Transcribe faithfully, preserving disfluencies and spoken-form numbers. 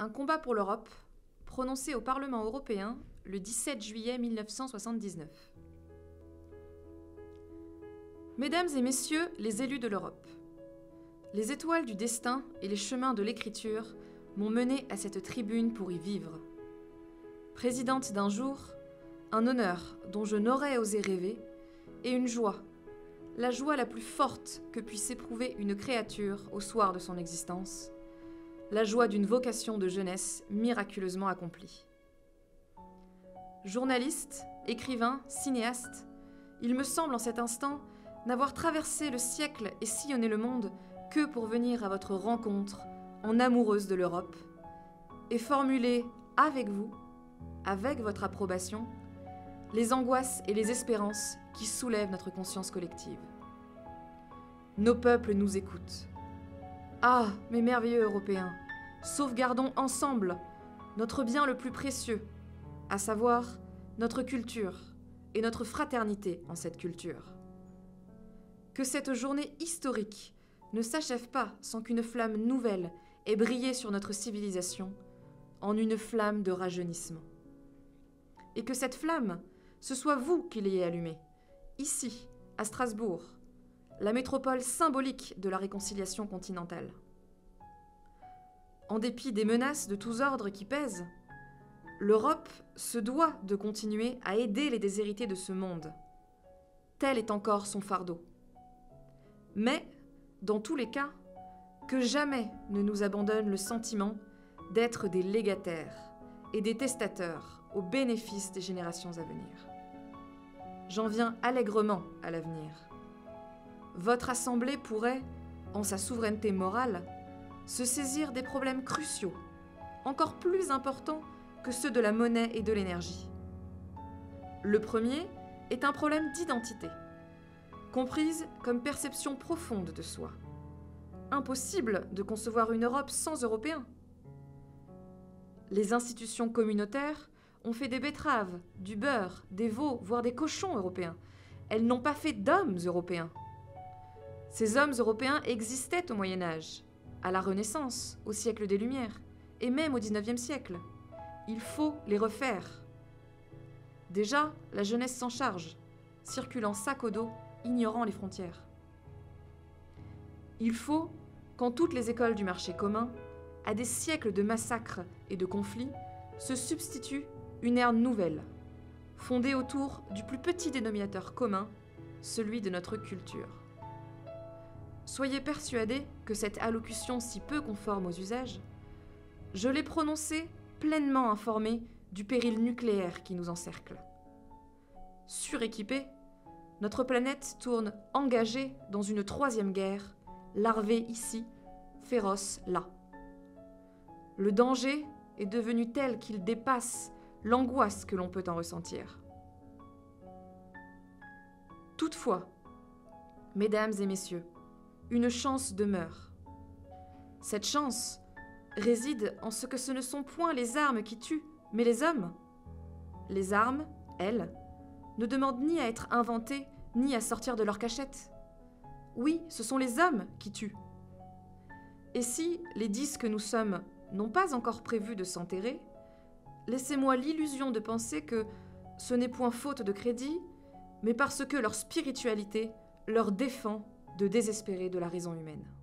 Un combat pour l'Europe, prononcé au Parlement européen le dix-sept juillet mille neuf cent soixante-dix-neuf. Mesdames et messieurs les élus de l'Europe, les étoiles du destin et les chemins de l'écriture m'ont mené à cette tribune pour y vivre. Présidente d'un jour, un honneur dont je n'aurais osé rêver, et une joie, la joie la plus forte que puisse éprouver une créature au soir de son existence, la joie d'une vocation de jeunesse miraculeusement accomplie. Journaliste, écrivain, cinéaste, il me semble en cet instant n'avoir traversé le siècle et sillonné le monde que pour venir à votre rencontre en amoureuse de l'Europe et formuler avec vous, avec votre approbation, les angoisses et les espérances qui soulèvent notre conscience collective. Nos peuples nous écoutent. Ah, mes merveilleux Européens, sauvegardons ensemble notre bien le plus précieux, à savoir notre culture et notre fraternité en cette culture. Que cette journée historique ne s'achève pas sans qu'une flamme nouvelle ait brillé sur notre civilisation en une flamme de rajeunissement. Et que cette flamme, ce soit vous qui l'ayez allumée, ici, à Strasbourg, la métropole symbolique de la réconciliation continentale. En dépit des menaces de tous ordres qui pèsent, l'Europe se doit de continuer à aider les déshérités de ce monde. Tel est encore son fardeau. Mais, dans tous les cas, que jamais ne nous abandonne le sentiment d'être des légataires et des testateurs au bénéfice des générations à venir. J'en viens allègrement à l'avenir. Votre Assemblée pourrait, en sa souveraineté morale, se saisir des problèmes cruciaux, encore plus importants que ceux de la monnaie et de l'énergie. Le premier est un problème d'identité, comprise comme perception profonde de soi. Impossible de concevoir une Europe sans Européens. Les institutions communautaires ont fait des betteraves, du beurre, des veaux, voire des cochons européens. Elles n'ont pas fait d'hommes européens. Ces hommes européens existaient au Moyen-Âge, à la Renaissance, au siècle des Lumières, et même au dix-neuvième siècle. Il faut les refaire. Déjà, la jeunesse s'en charge, circulant sac au dos, ignorant les frontières. Il faut qu'en toutes les écoles du marché commun, à des siècles de massacres et de conflits, se substitue une ère nouvelle, fondée autour du plus petit dénominateur commun, celui de notre culture. Soyez persuadés que cette allocution si peu conforme aux usages, je l'ai prononcée pleinement informée du péril nucléaire qui nous encercle. Suréquipée, notre planète tourne engagée dans une troisième guerre, larvée ici, féroce là. Le danger est devenu tel qu'il dépasse l'angoisse que l'on peut en ressentir. Toutefois, mesdames et messieurs, une chance demeure. Cette chance réside en ce que ce ne sont point les armes qui tuent, mais les hommes. Les armes, elles, ne demandent ni à être inventées, ni à sortir de leur cachette. Oui, ce sont les hommes qui tuent. Et si les dix que nous sommes n'ont pas encore prévu de s'enterrer, laissez-moi l'illusion de penser que ce n'est point faute de crédit, mais parce que leur spiritualité leur défend de désespérer de la raison humaine.